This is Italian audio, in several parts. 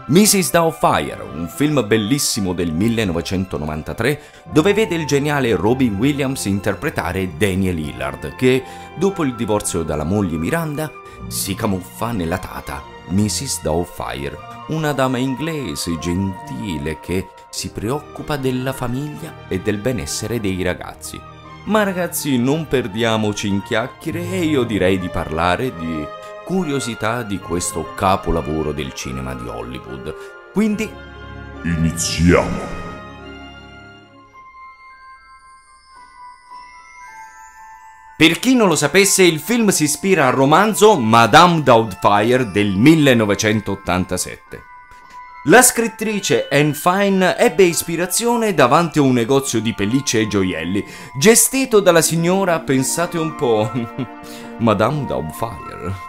Mrs. Doubtfire, un film bellissimo del 1993 dove vede il geniale Robin Williams interpretare Daniel Hillard che, dopo il divorzio dalla moglie Miranda, si camuffa nella tata Mrs. Doubtfire, una dama inglese gentile che si preoccupa della famiglia e del benessere dei ragazzi. Ma ragazzi, non perdiamoci in chiacchiere e io direi di parlare di curiosità di questo capolavoro del cinema di Hollywood. Quindi iniziamo. Per chi non lo sapesse, il film si ispira al romanzo Madame Doubtfire del 1987. La scrittrice Anne Fine ebbe ispirazione davanti a un negozio di pellicce e gioielli, gestito dalla signora, pensate un po', Madame Doubtfire.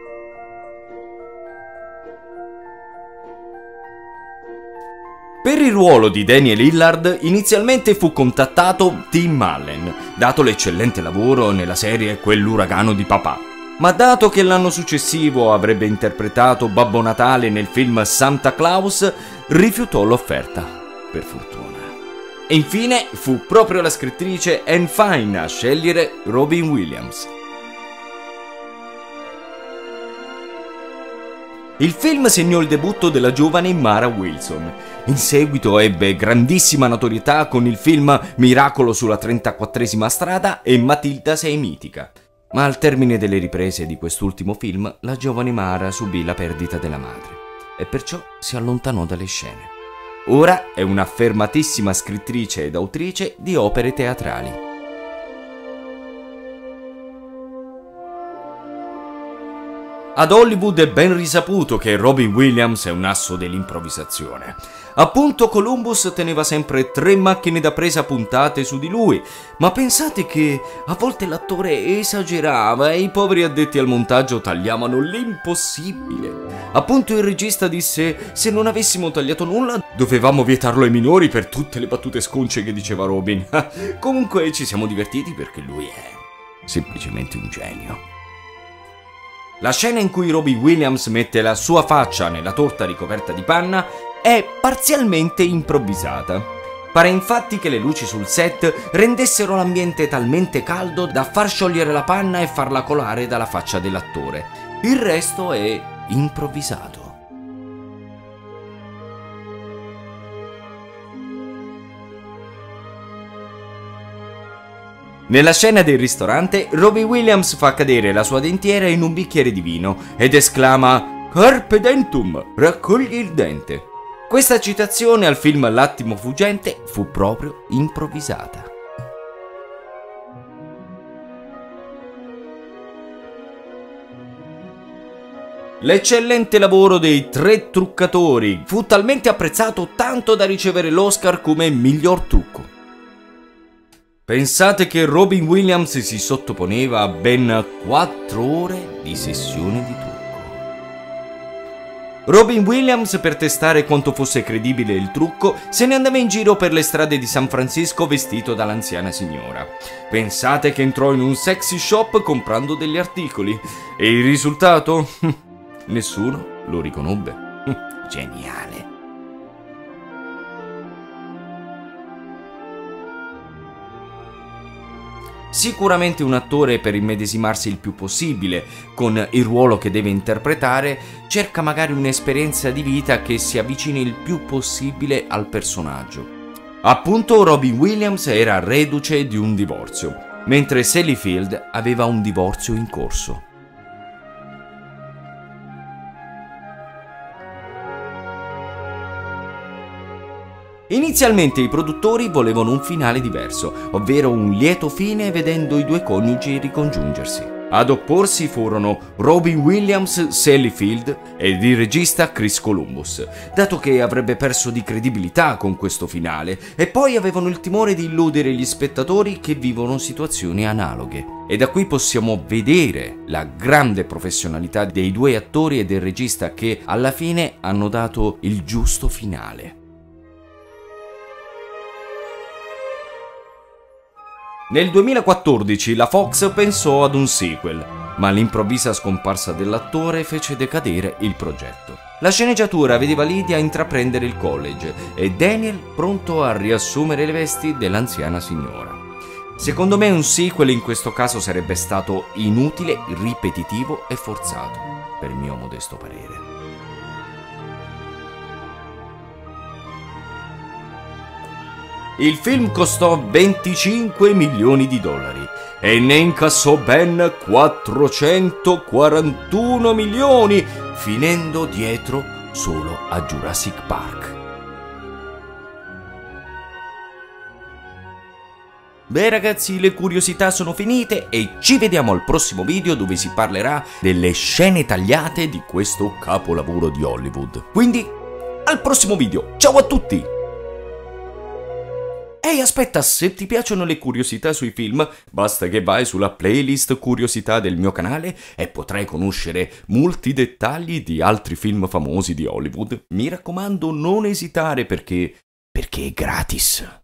Per il ruolo di Daniel Hillard inizialmente fu contattato Tim Allen, dato l'eccellente lavoro nella serie Quell'uragano di papà. Ma dato che l'anno successivo avrebbe interpretato Babbo Natale nel film Santa Claus, rifiutò l'offerta, per fortuna. E infine fu proprio la scrittrice Anne Fine a scegliere Robin Williams. Il film segnò il debutto della giovane Mara Wilson. In seguito ebbe grandissima notorietà con il film Miracolo sulla 34esima strada e Matilda sei mitica. Ma al termine delle riprese di quest'ultimo film, la giovane Mara subì la perdita della madre e perciò si allontanò dalle scene. Ora è un'affermatissima scrittrice ed autrice di opere teatrali. Ad Hollywood è ben risaputo che Robin Williams è un asso dell'improvvisazione. Appunto, Columbus teneva sempre 3 macchine da presa puntate su di lui, ma pensate che a volte l'attore esagerava e i poveri addetti al montaggio tagliavano l'impossibile. Appunto il regista disse: se non avessimo tagliato nulla dovevamo vietarlo ai minori per tutte le battute sconce che diceva Robin. Comunque ci siamo divertiti perché lui è semplicemente un genio. La scena in cui Robin Williams mette la sua faccia nella torta ricoperta di panna è parzialmente improvvisata. Pare infatti che le luci sul set rendessero l'ambiente talmente caldo da far sciogliere la panna e farla colare dalla faccia dell'attore. Il resto è improvvisato. Nella scena del ristorante, Robin Williams fa cadere la sua dentiera in un bicchiere di vino ed esclama "Carpe dentum, raccogli il dente". Questa citazione al film L'attimo fuggente fu proprio improvvisata. L'eccellente lavoro dei 3 truccatori fu talmente apprezzato tanto da ricevere l'Oscar come miglior trucco. Pensate che Robin Williams si sottoponeva a ben 4 ore di sessione di trucco. Robin Williams, per testare quanto fosse credibile il trucco, se ne andava in giro per le strade di San Francisco vestito dall'anziana signora. Pensate che entrò in un sexy shop comprando degli articoli. E il risultato? Nessuno lo riconobbe. Geniale. Sicuramente un attore, per immedesimarsi il più possibile con il ruolo che deve interpretare, cerca magari un'esperienza di vita che si avvicini il più possibile al personaggio. Appunto, Robin Williams era reduce di un divorzio, mentre Sally Field aveva un divorzio in corso. Inizialmente i produttori volevano un finale diverso, ovvero un lieto fine vedendo i 2 coniugi ricongiungersi. Ad opporsi furono Robin Williams, Sally Field ed il regista Chris Columbus, dato che avrebbe perso di credibilità con questo finale, e poi avevano il timore di illudere gli spettatori che vivono situazioni analoghe. E da qui possiamo vedere la grande professionalità dei 2 attori e del regista che alla fine hanno dato il giusto finale. Nel 2014 la Fox pensò ad un sequel, ma l'improvvisa scomparsa dell'attore fece decadere il progetto. La sceneggiatura vedeva Lydia intraprendere il college e Daniel pronto a riassumere le vesti dell'anziana signora. Secondo me un sequel in questo caso sarebbe stato inutile, ripetitivo e forzato, per il mio modesto parere. Il film costò 25 milioni di dollari e ne incassò ben 441 milioni, finendo dietro solo a Jurassic Park. Beh ragazzi, le curiosità sono finite e ci vediamo al prossimo video dove si parlerà delle scene tagliate di questo capolavoro di Hollywood. Quindi, al prossimo video, ciao a tutti! Ehi, aspetta, se ti piacciono le curiosità sui film, basta che vai sulla playlist curiosità del mio canale e potrai conoscere molti dettagli di altri film famosi di Hollywood. Mi raccomando, non esitare perché è gratis.